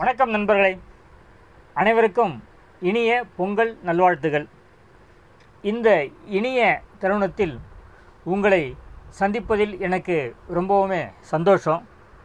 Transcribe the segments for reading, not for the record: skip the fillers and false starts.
வணக்கம் நண்பர்களே, அனைவருக்கும் இனிய பொங்கல் நல்வாழ்த்துகள். இந்த இனிய தருணத்தில் உங்களை சந்திப்பதில் எனக்கு ரொம்பவுமே சந்தோஷம்.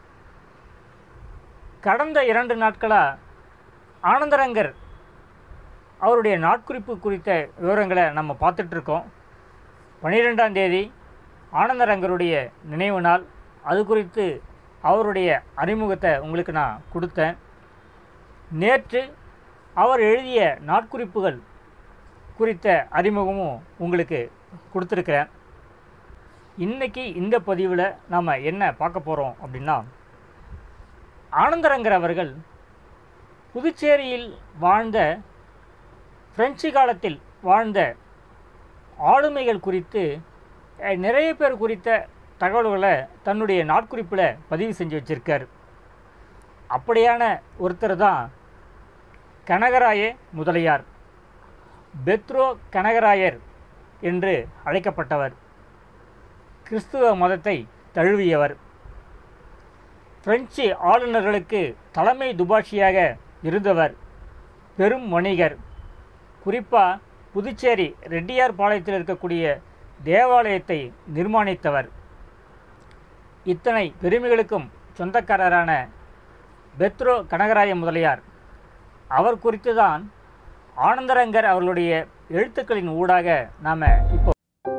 கடந்த 2 நாட்களாக ஆனந்தரங்கர் அவருடைய நாட்குறிப்பு குறித்த விவரங்களை நம்ம பார்த்துட்ருக்கோம். 12ஆம் தேதி ஆனந்தரங்கருடைய நினைவு நாள். அது குறித்து அவருடைய அறிமுகத்தை உங்களுக்கு நான் கொடுத்தேன். நேற்று அவர் எழுதிய நாட்குறிப்புகள் குறித்த அறிமுகமும் உங்களுக்கு கொடுத்துருக்கிறேன். இன்றைக்கி இந்த பதிவில் நாம் என்ன பார்க்க போகிறோம் அப்படின்னா, ஆனந்தரங்கர் அவர்கள் புதுச்சேரியில் வாழ்ந்த, பிரெஞ்சு காலத்தில் வாழ்ந்த ஆளுமைகள் குறித்து நிறைய பேர் குறித்த தகவல்களை தன்னுடைய நாட்குறிப்பில் பதிவு செஞ்சு வச்சுருக்கார். அப்படியான ஒருத்தர் தான் கனகராய முதலியார். பெத்ரோ கனகராயர் என்று அழைக்கப்பட்டவர். கிறிஸ்துவ மதத்தை தழுவியவர். பிரெஞ்சு ஆளுநர்களுக்கு தலைமை துபாஷியாக இருந்தவர். பெரும் வணிகர். குறிப்பாக புதுச்சேரி ரெட்டியார் பாளையத்தில் இருக்கக்கூடிய தேவாலயத்தை நிர்மாணித்தவர். இத்தனை பெருமைகளுக்கும் சொந்தக்காரரான பெத்ரோ கனகராய முதலியார் அவர் குறித்து தான் ஆனந்தரங்கர் அவர்களுடைய எழுத்துக்களின் ஊடாக நாம் இப்போ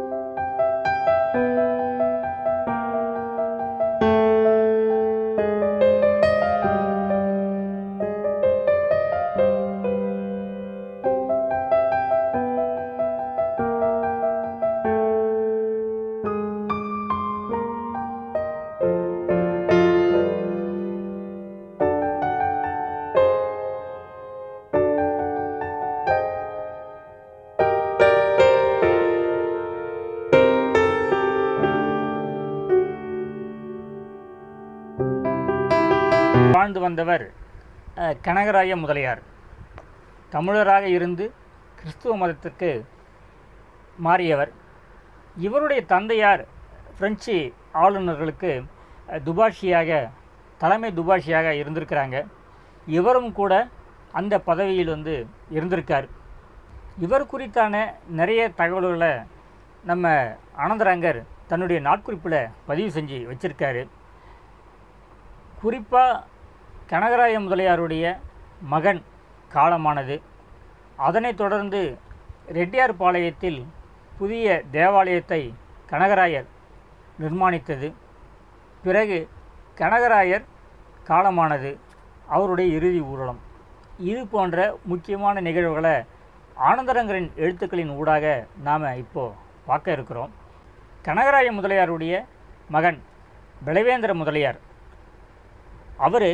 வாழ்ந்து வந்தவர் கனகராய முதலியார். தமிழராக இருந்து கிறிஸ்துவ மதத்திற்கு மாறியவர். இவருடைய தந்தையார் பிரெஞ்சு ஆளுநர்களுக்கு துபாஷியாக, தலைமை துபாஷியாக இருந்திருக்கிறாங்க. இவரும் கூட அந்த பதவியில் இருந்திருக்கார். இவர் குறித்தான நிறைய தகவல்களை நம்ம ஆனந்தரங்கர் தன்னுடைய நாட்குறிப்பில் பதிவு செஞ்சு வச்சுருக்காரு. குறிப்பாக கனகராய முதலியாருடைய மகன் காலமானது. அதனைத் தொடர்ந்து ரெட்டியார் பாளையத்தில் புதிய தேவாலயத்தை கனகராயர் நிர்மாணித்தது. பிறகு கனகராயர் காலமானது, அவருடைய இறுதி ஊர்வலம். இது போன்ற முக்கியமான நிகழ்வுகளை ஆனந்தரங்கரின் எழுத்துக்களின் ஊடாக நாம் இப்போது பார்க்க இருக்கிறோம். கனகராய முதலியாருடைய மகன் பலவேந்திர முதலியார், அவர்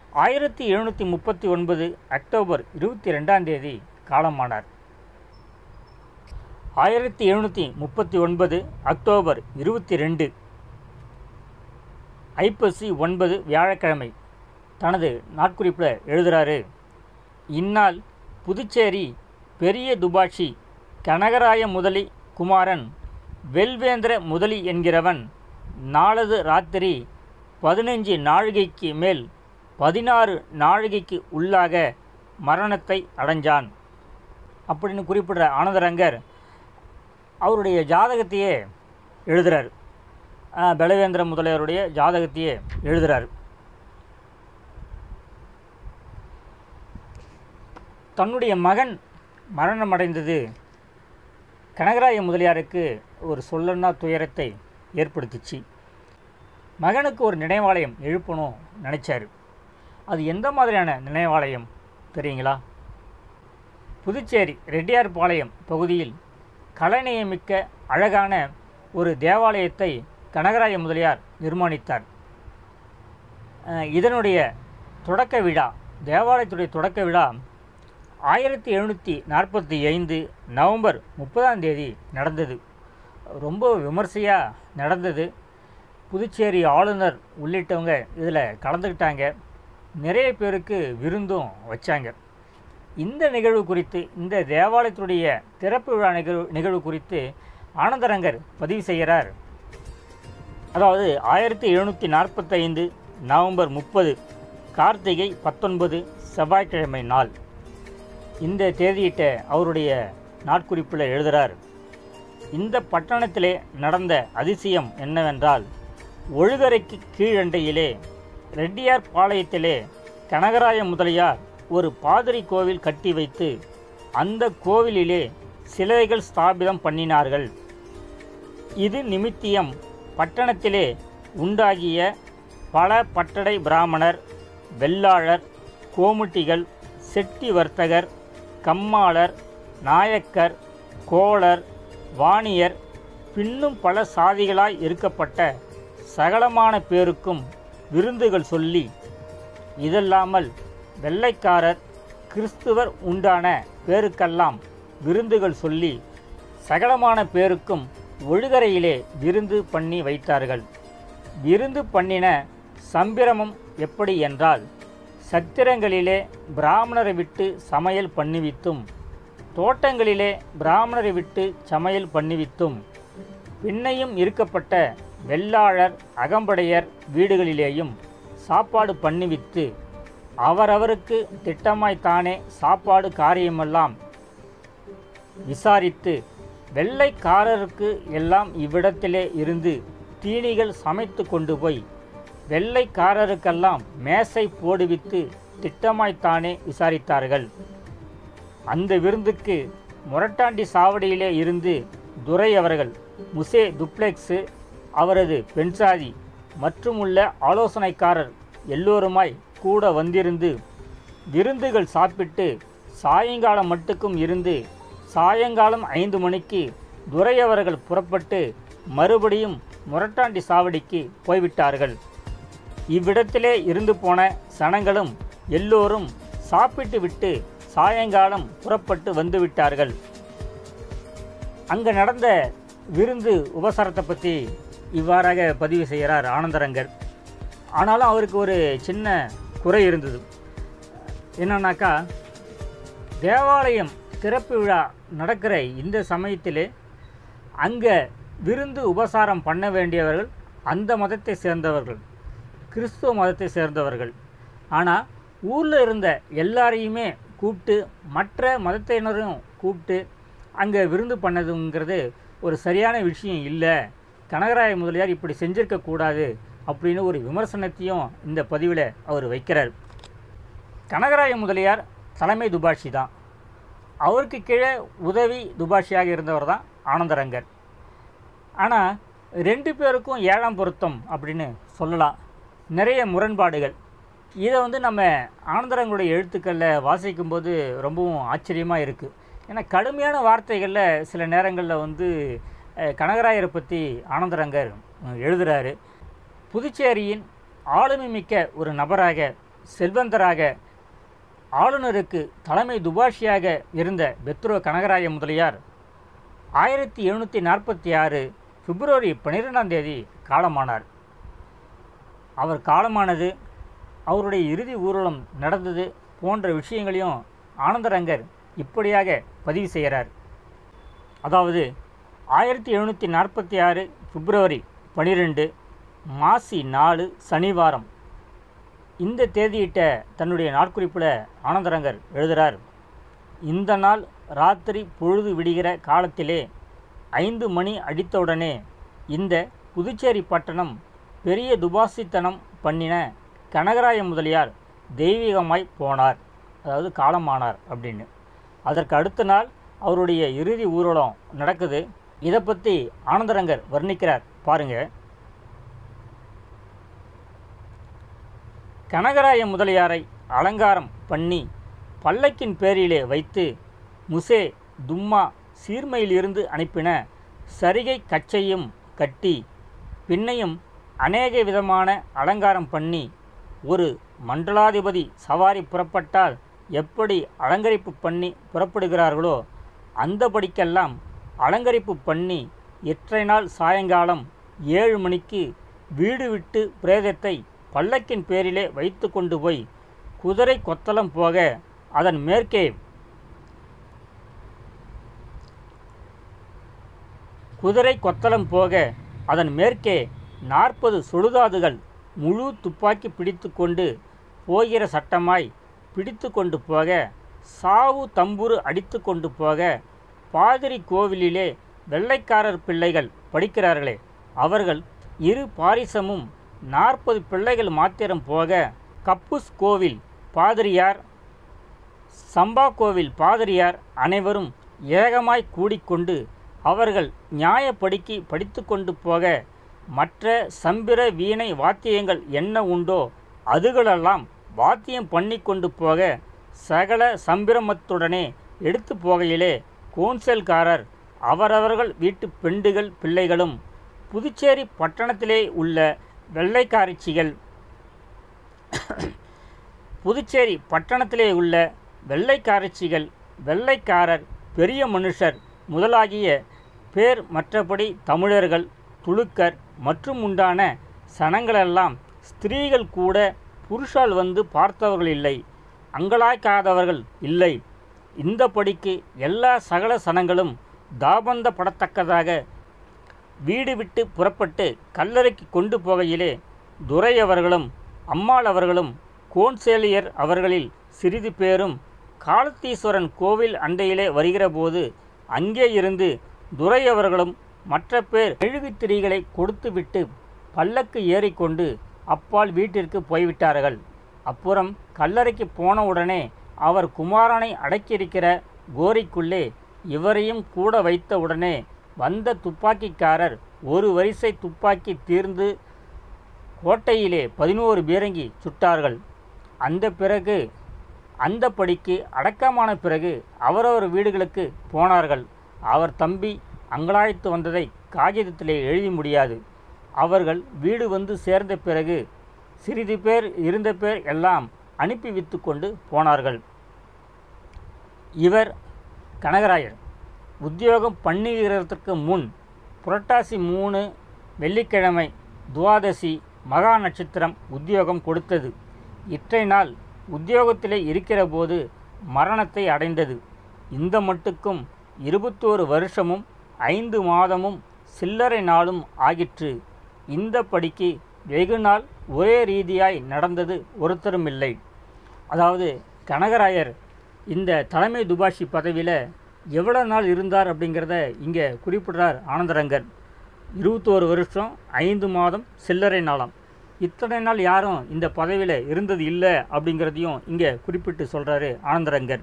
1739 அக்டோபர் 22ஆம் தேதி காலமானார். 1739 அக்டோபர் 22 ஐப்பசி 9 வியாழக்கிழமை தனது நாட்குறிப்பில் எழுதுகிறாரு. இந்நாள் புதுச்சேரி பெரிய துபாஷி கனகராய முதலி குமாரன் வெல்வேந்திர முதலி என்கிறவன் நாளது ராத்திரி 15 நாழிகைக்கு மேல் 16 நாழிகைக்கு உள்ளாக மரணத்தை அடைஞ்சான் அப்படின்னு குறிப்பிடுற ஆனந்தரங்கர் அவருடைய ஜாதகத்தையே எழுதுகிறார். பலவேந்திர முதலியாருடைய ஜாதகத்தையே எழுதுகிறார். தன்னுடைய மகன் மரணமடைந்தது கனகராய முதலியாருக்கு ஒரு சொல்லன்னா துயரத்தை ஏற்படுத்திச்சு. மகனுக்கு ஒரு நினைவாலயம் எழுப்பணும் நினச்சார். அது எந்த மாதிரியான நினைவாலயம் தெரியுங்களா? புதுச்சேரி ரெட்டியார் பாளையம் பகுதியில் கலைநயமிக்க அழகான ஒரு தேவாலயத்தை கனகராய முதலியார் நிர்மாணித்தார். இதனுடைய தொடக்க விழா, தேவாலயத்துடைய தொடக்க விழா 1745 நவம்பர் 30ஆம் தேதி நடந்தது. ரொம்ப விமர்சையாக நடந்தது. புதுச்சேரி ஆளுநர் உள்ளிட்டவங்க இதில் கலந்துக்கிட்டாங்க. நிறைய பேருக்கு விருந்தும் வச்சாங்க. இந்த நிகழ்வு குறித்து, இந்த தேவாலயத்துடைய திறப்பு விழா நிகழ்வு குறித்து ஆனந்தரங்கர் பதிவு செய்கிறார். அதாவது 1745 நவம்பர் 30 கார்த்திகை 19 செவ்வாய்க்கிழமை நாள். இந்த தேதியிட்ட அவருடைய நாட்குறிப்பில் எழுதுகிறார், இந்த பட்டணத்திலே நடந்த அதிசயம் என்னவென்றால், ஒழுகரைக்கு கீழண்டையிலே ரெட்டியார் பாளையத்திலே கனகராய முதலியார் ஒரு பாதிரி கோவில் கட்டி வைத்து அந்த கோவிலிலே சிலைகள் ஸ்தாபிதம் பண்ணினார்கள். இது நிமித்தியம் பட்டணத்திலே உண்டாகிய பல பட்டடை பிராமணர், வெள்ளாளர், கோமுட்டிகள், செட்டி வர்த்தகர், கம்மாளர், நாயக்கர், கோளர், வாணியர், பின்னும் பல சாதிகளாய் இருக்கப்பட்ட சகலமான பேருக்கும் விருந்துகள் சொல்லி, இதல்லாமல் வெள்ளைக்காரர் கிறிஸ்துவர் உண்டான பேருக்கெல்லாம் விருந்துகள் சொல்லி சகலமான பேருக்கும் ஒழுகரையிலே விருந்து பண்ணி வைத்தார்கள். விருந்து பண்ணின சம்பிரமம் எப்படி என்றால், சத்திரங்களிலே பிராமணரை விட்டு சமையல் பண்ணிவித்தும், தோட்டங்களிலே பிராமணரை விட்டு சமையல் பண்ணிவித்தும், பின்னையும் இருக்கப்பட்ட வெள்ளாளர் அகம்படையர் வீடுகளிலேயும் சாப்பாடு பண்ணிவித்து, அவரவருக்கு திட்டமாய்த்தானே சாப்பாடு காரியமெல்லாம் விசாரித்து, வெள்ளைக்காரருக்கு எல்லாம் இவ்விடத்திலே இருந்து தீனிகள் சமைத்து கொண்டு போய் வெள்ளைக்காரருக்கெல்லாம் மேசை போடுவித்து திட்டமாய்த்தானே விசாரித்தார்கள். அந்த விருந்துக்கு மொரட்டாண்டி சாவடியிலே இருந்து துரை அவர்கள், முசே துப்ளெக்ஸு அவரது பெண்சாதி மற்றும் உள்ள ஆலோசனைக்காரர் எல்லோருமாய் கூட வந்திருந்து விருந்துகள் சாப்பிட்டு சாயங்காலம் மட்டுக்கும் இருந்து, சாயங்காலம் 5 மணிக்கு துரையவர்கள் புறப்பட்டு மறுபடியும் மொரட்டாண்டி சாவடிக்கு போய்விட்டார்கள். இவ்விடத்திலே இருந்து போன சனங்களும் எல்லோரும் சாப்பிட்டு விட்டு சாயங்காலம் புறப்பட்டு வந்துவிட்டார்கள். அங்கே நடந்த விருந்து உபசாரத்தை பற்றி இவ்வாறாக பதிவு செய்கிறார் ஆனந்தரங்கர். ஆனாலும் அவருக்கு ஒரு சின்ன குறை இருந்தது. என்னன்னாக்கா, தேவாலயம் திறப்பு விழா நடக்கிற இந்த சமயத்திலே அங்கே விருந்து உபசாரம் பண்ண வேண்டியவர்கள் அந்த மதத்தை சேர்ந்தவர்கள், கிறிஸ்துவ மதத்தை சேர்ந்தவர்கள். ஆனால் ஊரில் இருந்த எல்லாரையுமே கூப்பிட்டு மற்ற மதத்தினரும் கூப்பிட்டு அங்கே விருந்து பண்ணதுங்கிறது ஒரு சரியான விஷயம் இல்லை, கனகராய முதலியார் இப்படி செஞ்சிருக்கக்கூடாது அப்படின்னு ஒரு விமர்சனத்தையும் இந்த பதிவில் அவர் வைக்கிறார். கனகராய முதலியார் தலைமை துபாஷி தான். அவருக்கு கீழே உதவி துபாஷியாக இருந்தவர் தான் ஆனந்தரங்கர். ஆனால் 2 பேருக்கும் 7ஆம் பொருத்தம் அப்படின்னு சொல்லலாம். நிறைய முரண்பாடுகள். இதை நம்ம ஆனந்தரங்களுடைய எழுத்துக்களில் வாசிக்கும்போது ரொம்பவும் ஆச்சரியமாக இருக்குது. ஏன்னா கடுமையான வார்த்தைகளில் சில நேரங்களில் கனகராயரை பற்றி ஆனந்தரங்கர் எழுதுகிறாரு. புதுச்சேரியின் ஆளுமை மிக்க ஒரு நபராக, செல்வந்தராக, ஆளுநருக்கு தலைமை துபாஷியாக இருந்த பெத்ரோ கனகராய முதலியார் 1746 பிப்ரவரி 12ஆம் தேதி காலமானார். அவர் காலமானது, அவருடைய இறுதி ஊர்வலம் நடந்தது போன்ற விஷயங்களையும் ஆனந்தரங்கர் இப்படியாக பதிவு செய்கிறார். அதாவது 1746 பிப்ரவரி 12 மாசி 4 சனிவாரம். இந்த தேதியிட்ட தன்னுடைய நாட்குறிப்பில் ஆனந்தரங்கர் எழுதுகிறார், இந்த நாள் ராத்திரி பொழுது விடுகிற காலத்திலே 5 மணி அடித்தவுடனே இந்த புதுச்சேரி பட்டணம் பெரிய துபாசித்தனம் பண்ணின கனகராய முதலியார் தெய்வீகமாய் போனார், அதாவது காலமானார் அப்படின்னு. அதற்கு அடுத்த நாள் அவருடைய இறுதி ஊர்வலம் நடக்குது. இதை பற்றி ஆனந்தரங்கர் வர்ணிக்கிறார் பாருங்கள். கனகராய முதலியாரை அலங்காரம் பண்ணி பல்லக்கின் பேரிலே வைத்து முசே தும்மா சீர்மையிலிருந்து அனுப்பின சரிகை கச்சையும் கட்டி, பின்னையும் அநேக விதமான அலங்காரம் பண்ணி, ஒரு மண்டலாதிபதி சவாரி புறப்பட்டால் எப்படி அலங்கரிப்பு பண்ணி புறப்படுகிறார்களோ அந்தபடிக்கெல்லாம் அலங்கரிப்பு பண்ணி எற்றை நாள் சாயங்காலம் 7 மணிக்கு வீடு விட்டு பிரேதத்தை பல்லக்கின் பேரிலே வைத்து கொண்டு போய் குதிரை கொத்தளம் போக அதன் மேற்கே 40 சுடுகாதுகள் முழு துப்பாக்கி பிடித்து கொண்டு போகிற சட்டமாய் பிடித்து கொண்டு போக, சாவு தம்புரு அடித்து கொண்டு போக, பாதிரி கோவிலிலே வெள்ளைக்காரர் பிள்ளைகள் படிக்கிறார்களே, அவர்கள் 2 பாரிசமும் 40 பிள்ளைகள் மாத்திரம் போக, கப்புஸ் கோவில் பாதிரியார், சம்பா கோவில் பாதிரியார் அனைவரும் ஏகமாய் கூடிக்கொண்டு அவர்கள் நியாயப்படிக்கு படித்து கொண்டு போக, மற்ற சம்பிர வீணை வாத்தியங்கள் என்ன உண்டோ அதுகளெல்லாம் வாத்தியம் பண்ணி கொண்டு போக, சகல சம்பிரமத்துடனே எடுத்து போகையிலே கோன்சல்காரர் அவரவர்கள் வீட்டு பெண்டுகள் பிள்ளைகளும் புதுச்சேரி பட்டணத்திலே உள்ள வெள்ளைக்காரச்சிகள் வெள்ளைக்காரர் பெரிய மனுஷர் முதலாகிய பேர் மற்றபடி தமிழர்கள் துலுக்கர் மற்றும் உண்டான சனங்களெல்லாம் ஸ்திரீகள் கூட புருஷால் வந்து பார்த்தவர்கள் இல்லை, அங்கலாய்க்காதவர்கள் இல்லை. இந்த படிக்கு எல்லா சகல சனங்களும் தாபந்தப்படத்தக்கதாக வீடு விட்டு புறப்பட்டு கல்லறைக்கு கொண்டு போகையிலே துரை அவர்களும் அம்மாள் அவர்களும் கோன்சேலியர் அவர்களில் சிறிது பேரும் காலத்தீஸ்வரன் கோவில் அண்டையிலே வருகிறபோது அங்கே இருந்து துரை அவர்களும் மற்ற பேர் மெழுகுத்திரிகளை கொடுத்துவிட்டு பல்லக்கு ஏறிக்கொண்டு அப்பால் வீட்டிற்கு போய்விட்டார்கள். அப்புறம் கல்லறைக்கு போனவுடனே அவர் குமாரனை அடக்கியிருக்கிற கோரிக்குள்ளே இவரையும் கூட வைத்தவுடனே வந்த துப்பாக்கிக்காரர் ஒரு வரிசை துப்பாக்கி தீர்ந்து கோட்டையிலே 11 பீரங்கி சுட்டார்கள். அந்த படிக்கு அடக்கமான பிறகு அவரவர் வீடுகளுக்கு போனார்கள். அவர் தம்பி அங்கலாய்த்து வந்ததை காகிதத்திலே எழுதி முடியாது. அவர்கள் வீடு வந்து சேர்ந்த பிறகு சிறிது பேர் இருந்த பேர் எல்லாம் அனுப்பி வைத்து கொண்டு போனார்கள். இவர் கனகராயர் உத்தியோகம் பண்ணுகிறதற்கு முன் புரட்டாசி 3 வெள்ளிக்கிழமை துவாதசி மகா நட்சத்திரம் உத்தியோகம் கொடுத்தது. இற்றை நாள் உத்தியோகத்திலே இருக்கிற போது மரணத்தை அடைந்தது. இந்த மட்டுக்கும் 21 வருஷமும் 5 மாதமும் சில்லறை நாளும் ஆகிற்று. இந்த படிக்கு வெகு நாள் ஒரே ரீதியாய் நடந்தது ஒருத்தரும் இல்லை. அதாவது கனகராயர் இந்த தலைமை துபாஷி பதவியில் எவ்வளோ நாள் இருந்தார் அப்படிங்கிறத இங்கே குறிப்பிடுறார் ஆனந்தரங்கர். 21 வருஷம் 5 மாதம் சில்லறை நாளாம். இத்தனை நாள் யாரும் இந்த பதவியில் இருந்தது இல்லை அப்படிங்கிறதையும் இங்கே குறிப்பிட்டு சொல்கிறாரு ஆனந்தரங்கர்.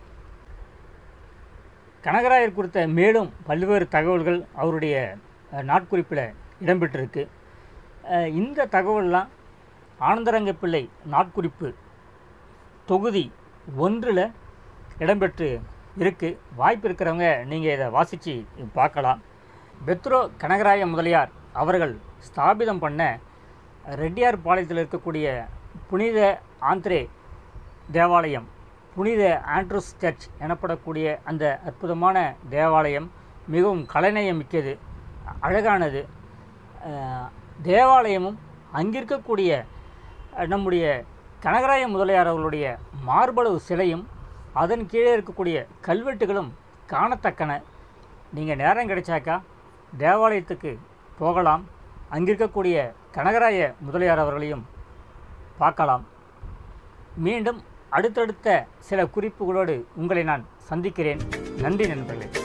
கனகராயர் குறித்த மேலும் பல்வேறு தகவல்கள் அவருடைய நாட்குறிப்பில் இடம்பெற்றிருக்கு. இந்த தகவல்லாம் ஆனந்தரங்க பிள்ளை நாட்குறிப்பு தொகுதி 1 இடம்பெற்று இருக்குது. வாய்ப்பு இருக்கிறவங்க நீங்கள் இதை வாசித்து பார்க்கலாம். பெத்ரோ கனகராய முதலியார் அவர்கள் ஸ்தாபிதம் பண்ண ரெட்டியார் பாளையத்தில் இருக்கக்கூடிய புனித ஆந்திரே தேவாலயம், புனித ஆண்ட்ரூஸ் சர்ச் எனப்படக்கூடிய அந்த அற்புதமான தேவாலயம் மிகவும் கலைநயம் மிக்கது, அழகானது. தேவாலயமும் அங்கிருக்கக்கூடிய நம்முடைய கனகராய முதலியார் அவர்களுடைய மார்பளவு சிலையும் அதன் கீழே இருக்கக்கூடிய கல்வெட்டுகளும் காணத்தக்கன. நீங்கள் நேரம் கிடைச்சாக்கா தேவாலயத்துக்கு போகலாம். அங்கிருக்கக்கூடிய கனகராய முதலியார் அவர்களையும் பார்க்கலாம். மீண்டும் அடுத்தடுத்த சில குறிப்புகளோடு உங்களை நான் சந்திக்கிறேன். நன்றி நண்பர்களே.